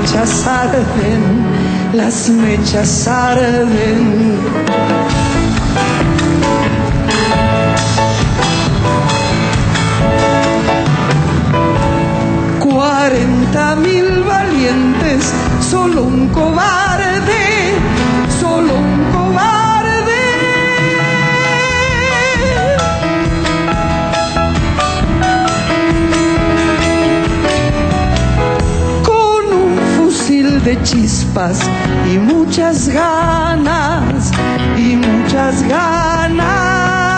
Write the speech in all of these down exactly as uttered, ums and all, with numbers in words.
mechas arden, las mechas arden. Cuarenta mil valientes, solo un cobarde, solo un cobarde. Con un fusil de chispas y muchas ganas, y muchas ganas.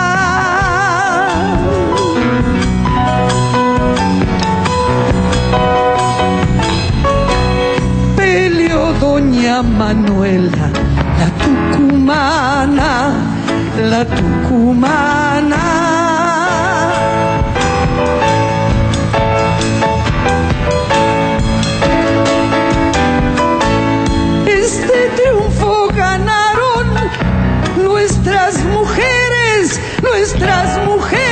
Doña Manuela, la tucumana, la tucumana. Este triunfo ganaron nuestras mujeres, nuestras mujeres.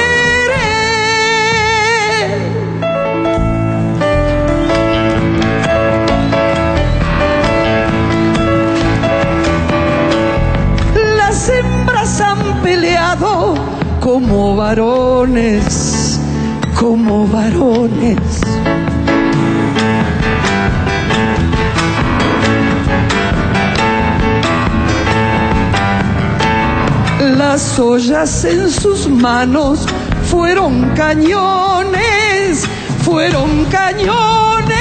Han peleado como varones, como varones. Las ollas en sus manos fueron cañones, fueron cañones.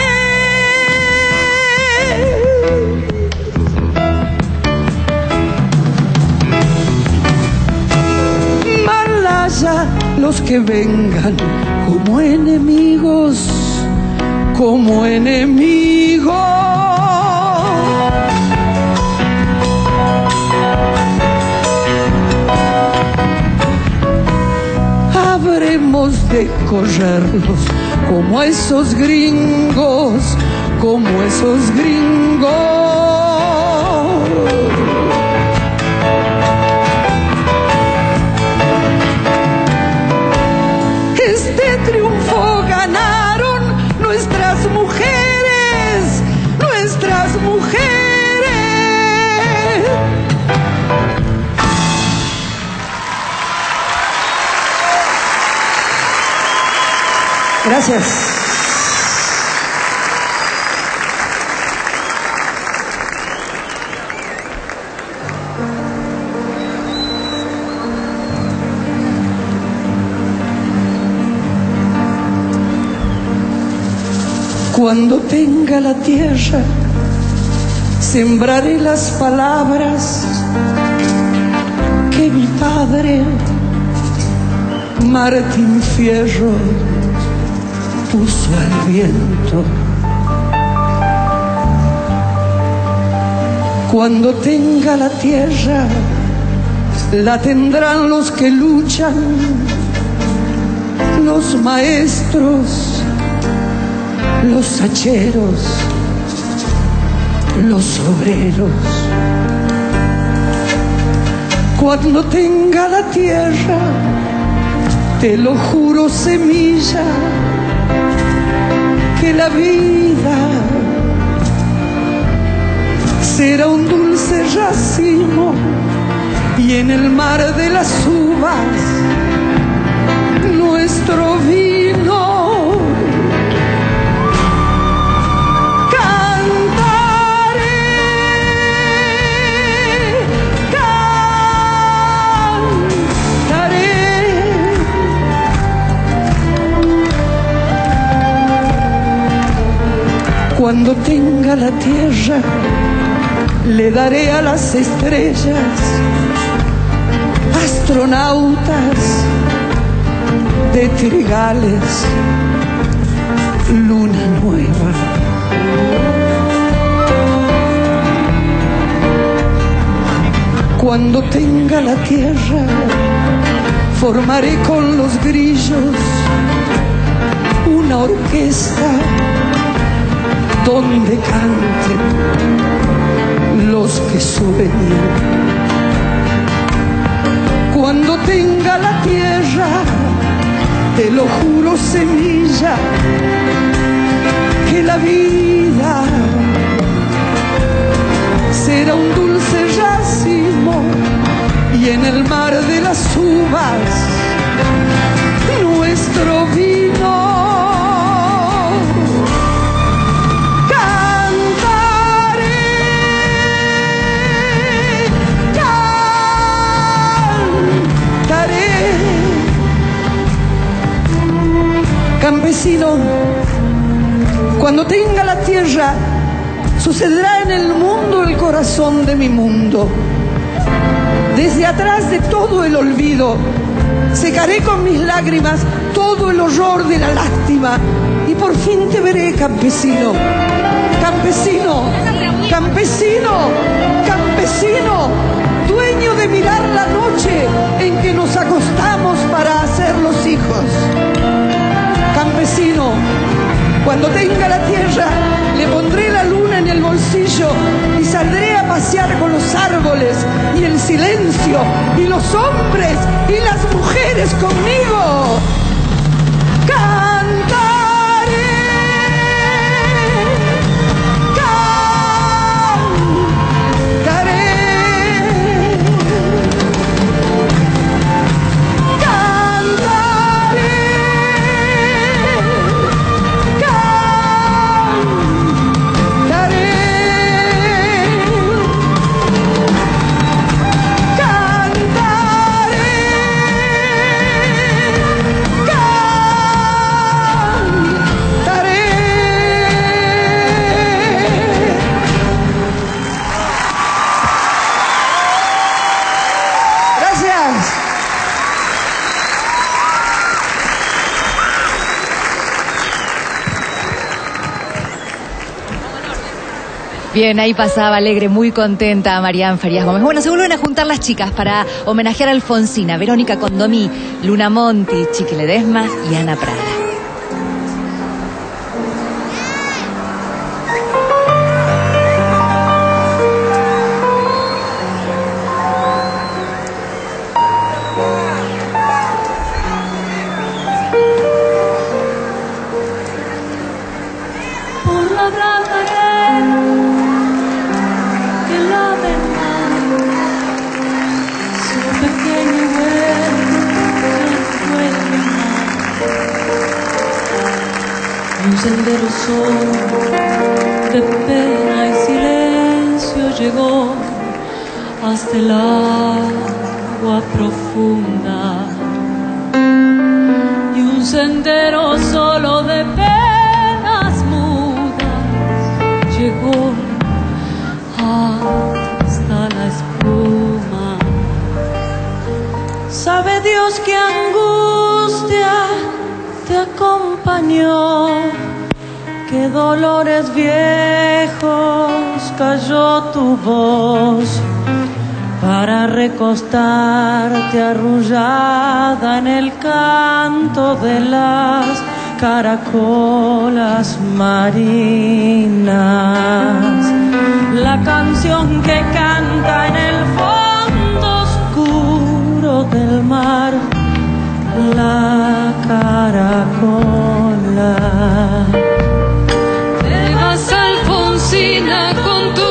Los que vengan como enemigos, como enemigos. Habremos de correrlos como esos gringos, como esos gringos. Triunfo ganaron nuestras mujeres, nuestras mujeres. Gracias. Cuando tenga la tierra, sembraré las palabras que mi padre, Martín Fierro, puso al viento. Cuando tenga la tierra, la tendrán los que luchan, los maestros, los hacheros, los obreros. Cuando tenga la tierra, te lo juro, semilla, que la vida será un dulce racimo y en el mar de las uvas nuestro vino. Cuando tenga la tierra, le daré a las estrellas, astronautas de trigales, luna nueva. Cuando tenga la tierra, formaré con los grillos una orquesta donde canten los que suben. Cuando tenga la tierra, te lo juro, semilla, que la vida será un dulce racimo y en el mar de las uvas nuestro vino. Cantaré, cantaré. Campesino, cuando tenga la tierra, sucederá en el mundo el corazón de mi mundo. Desde atrás de todo el olvido, secaré con mis lágrimas todo el horror de la lástima y por fin te veré, campesino. Campesino, campesino, campesino, dueño de mirar la noche en que nos acostamos para hacer los hijos. Campesino, cuando tenga la tierra, le pondré la luna en el bolsillo y saldré a pasear con los árboles y el silencio y los hombres y las mujeres conmigo. Cantaré, cantaré, cantaré. Bien, ahí pasaba alegre, muy contenta a Marián Farías Gómez. Bueno, se vuelven a juntar las chicas para homenajear a Alfonsina, Verónica Condomí, Luna Monti, Chiqui Ledesma y Ana Prada. Un sendero solo de pena y silencio llegó hasta el agua profunda. Y un sendero solo de penas mudas llegó hasta la espuma. Sabe Dios qué angustia te acompañó, qué dolores viejos cayó tu voz para recostarte arrullada en el canto de las caracolas marinas. La canción que canta en el fondo oscuro del mar, la caracola. Te vas, Alfonsina, con tu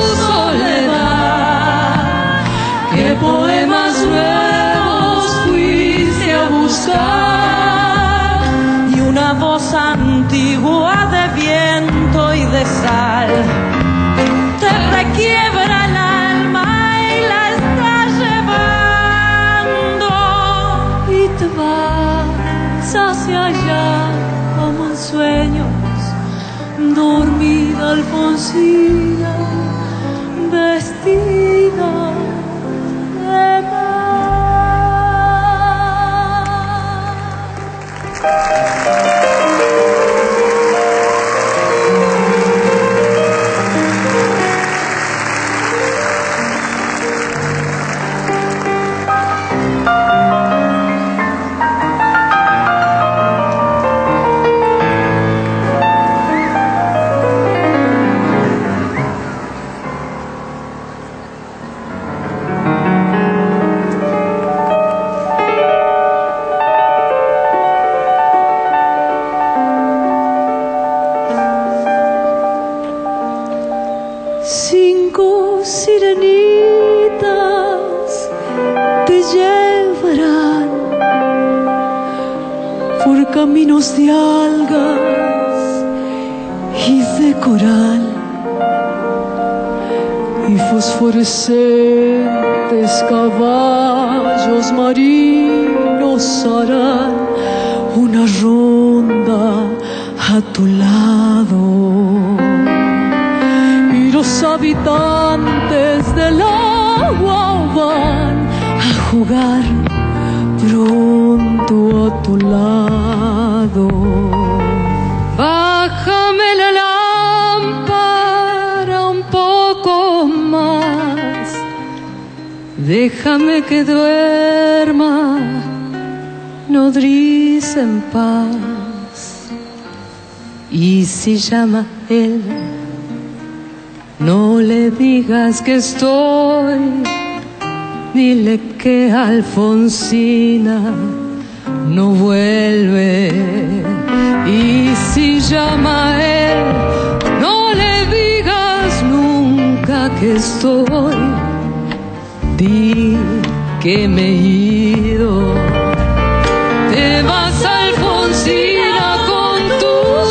soledad. ¿Qué poemas nuevos fuiste a buscar? Y una voz antigua de viento y de sal te requiebra el alma y la estás llevando. Y te vas hacia allá como en sueños, dormida Alfonsina, vestida de paz. caminos de algas y de coral, y fosforescentes caballos marinos harán una ronda a tu lado, y los habitantes del agua van a jugar pronto a tu lado. Bájame la lámpara un poco más, déjame que duerma nodriza en paz. Y si llama él, no le digas que estoy, dile que Alfonsina no vuelve. Y si llama él, no le digas nunca que estoy, di que me he ido. Te vas, Alfonsina, con tu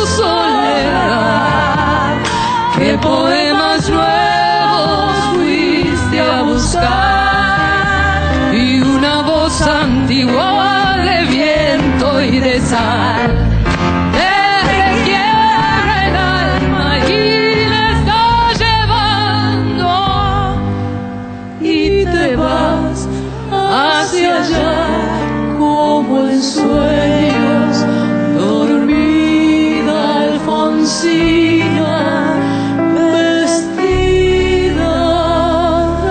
soledad. ¿Qué poemas nuevos fuiste a buscar? Y una voz antigua de viento y de sal te requiebra el alma y la está llevando, y te vas hacia allá como en sueños, dormida Alfonsina, vestida de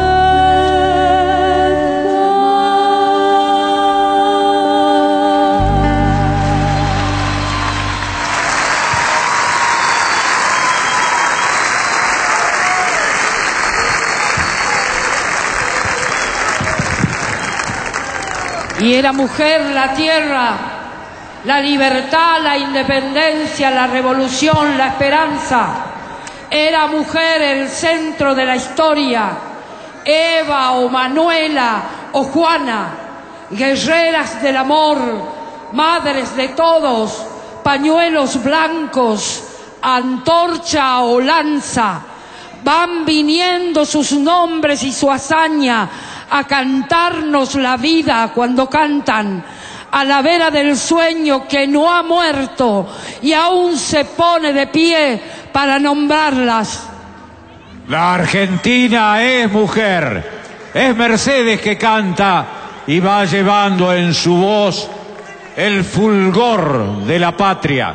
Y era mujer la tierra, la libertad, la independencia, la revolución, la esperanza. Era mujer el centro de la historia. Eva o Manuela o Juana, guerreras del amor, madres de todos, pañuelos blancos, antorcha o lanza. Van viniendo sus nombres y su hazaña a cantarnos la vida cuando cantan a la vera del sueño que no ha muerto y aún se pone de pie para nombrarlas. La Argentina es mujer, es Mercedes que canta y va llevando en su voz el fulgor de la patria.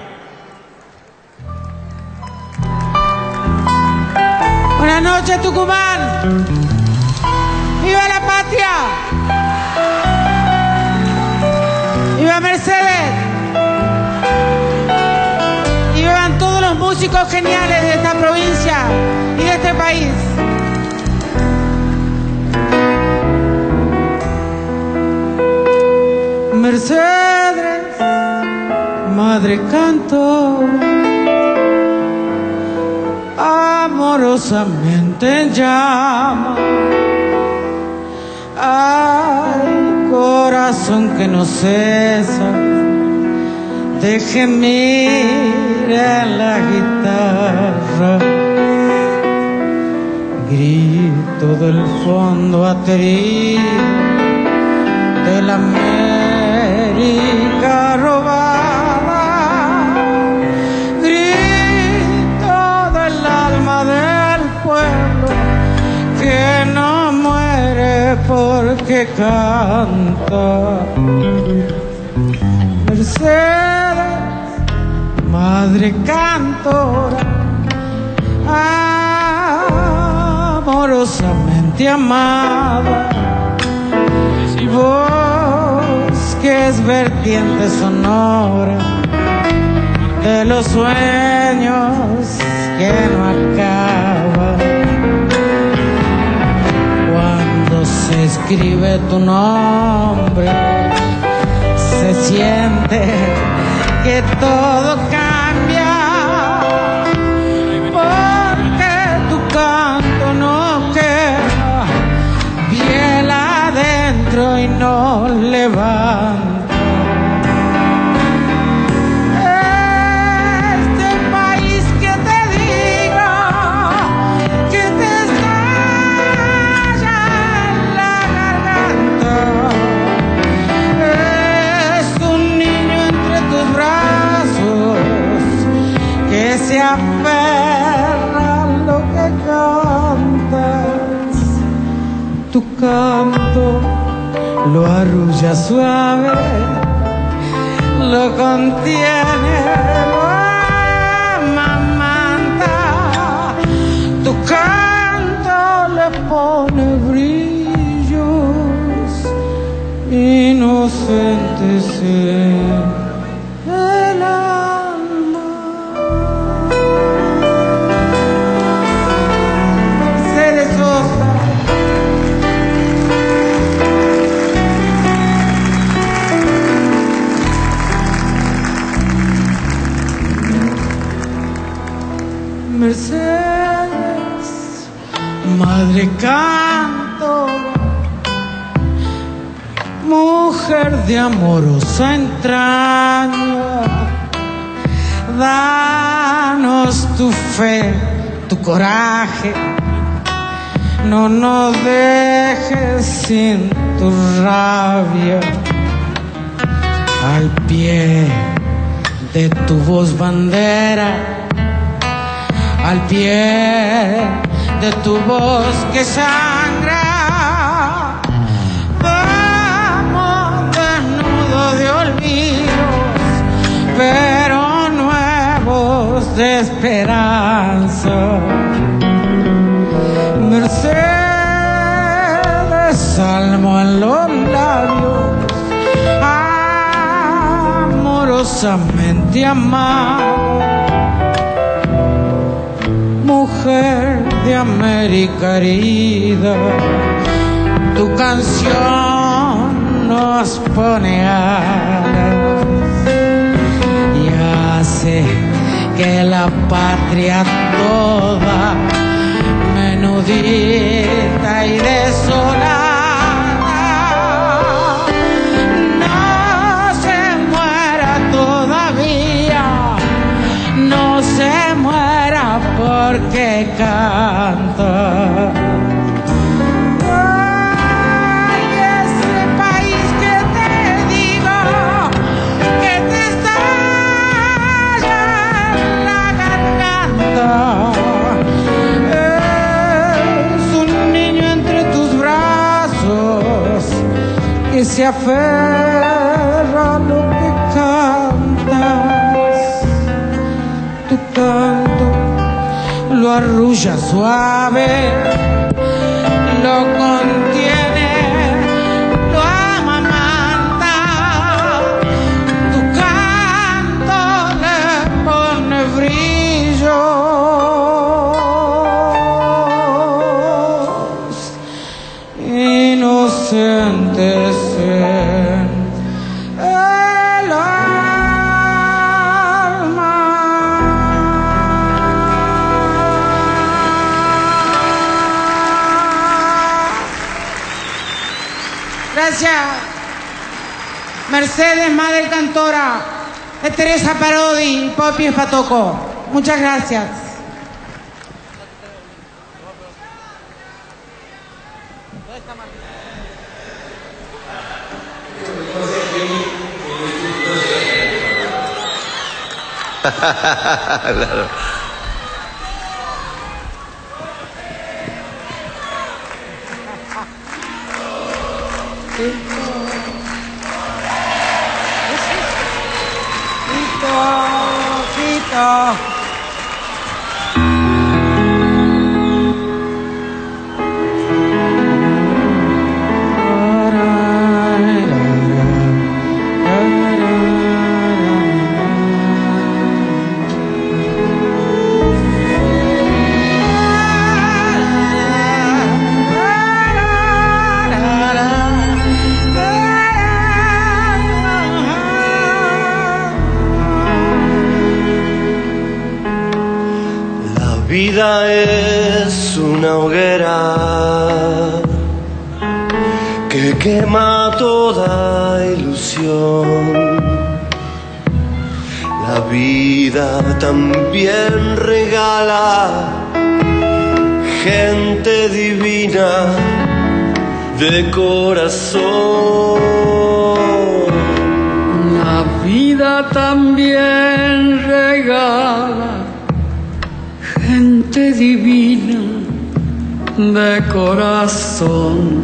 Buenas noches, Tucumán. ¡Viva la patria! ¡Viva Mercedes! Y vivan todos los músicos geniales de esta provincia y de este país. Mercedes, madre canto, amorosamente en llama. Ay, corazón que no cesa de gemir en la guitarra. Grito del fondo aterido de la América robada. Grito del alma del pueblo que no muere porque canta. Mercedes, madre cantora, amorosamente amada, voz que es vertiente sonora de los sueños que no acaban. Cuando se escribe tu nombre, se siente que todo cambia, porque tu canto no queda bien adentro y no levanta. tu canto lo arrulla suave, lo contiene, lo amamanta. Tu canto le pone brillos inocentes en el alma. Mercedes Sosa. Mercedes, madre cantora, mujer de amorosa entraña, danos tu fe, tu coraje, no nos dejes sin tu rabia. Al pie de tu voz bandera, al pie de tu voz que sangra, vamos desnudos de olvidos, pero nuevos de esperanza. Mercedes, salmo en los labios, amorosamente amada, mujer de América herida, tu canción nos pone alas y hace que la patria toda, menudita y desolada, no se muera todavía, no se muera porque canta. Ay, ese país que te digo, que te estalla en la garganta, es un niño entre tus brazos que se aferra a lo que cantas. Tu canto lo arrulla suave, lo contiene, lo amamanta. Tu canto le pone brillos inocentes en el alma. Gracias. Mercedes, madre cantora, es Teresa Parodi y Popi Espatoco. Muchas gracias. Claro. La vida es una hoguera que quema toda ilusión. La vida también regala gente divina de corazón. La vida también regala gente divina de corazón.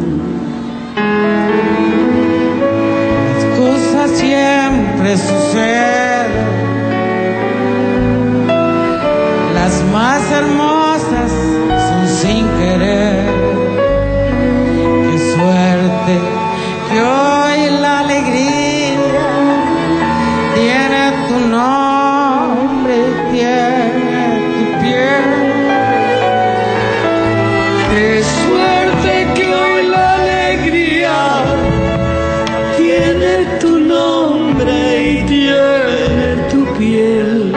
Las cosas siempre suceden, las más hermosas son sin querer. Qué suerte que hoy la alegría tiene tu nombre y tiene tu piel. Qué suerte que hoy la alegría tiene tu nombre y tiene tu piel.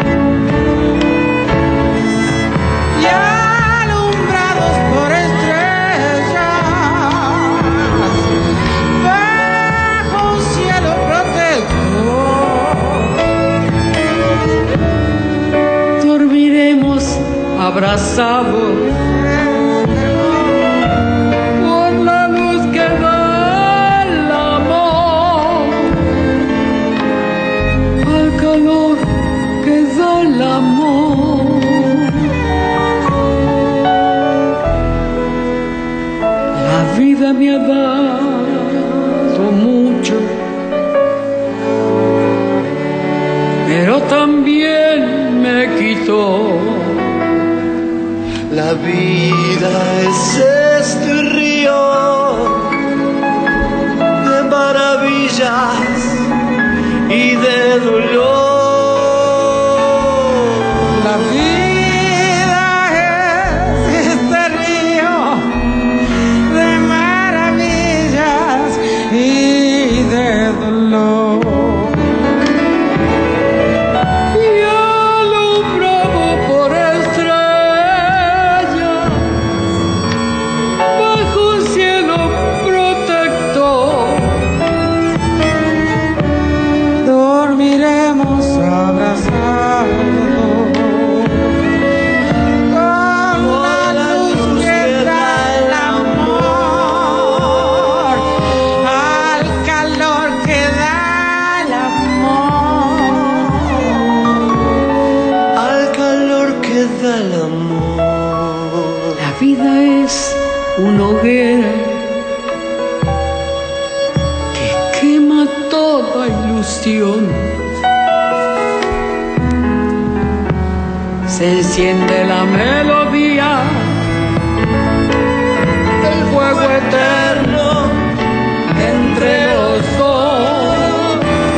Y alumbrados por estrellas, bajo un cielo protector, Dormiremos abrazados por la luz que da el amor, al calor que da el amor. La vida me ha dado mucho, pero también me quitó. La vida es este río de maravillas y de dolor. la vida es este río de maravillas y de dolor. Y alumbrado por estrellas, bajo un cielo protector, Dormiremos abrazados con la luz que da el amor, al calor que da el amor. Al calor que da el amor. la vida es una hoguera que quema toda ilusión. Se enciende la melodía del fuego eterno entre los dos.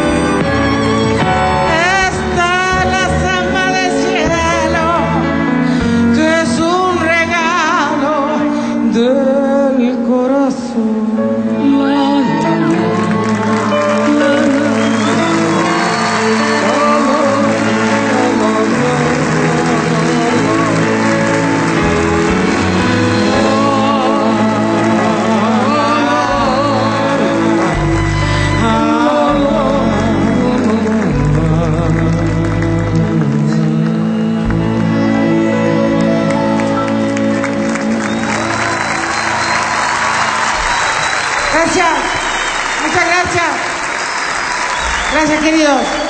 Está la samba del cielo, que es un regalo del corazón. La, la, la, la, Gracias, muchas gracias. Gracias, queridos.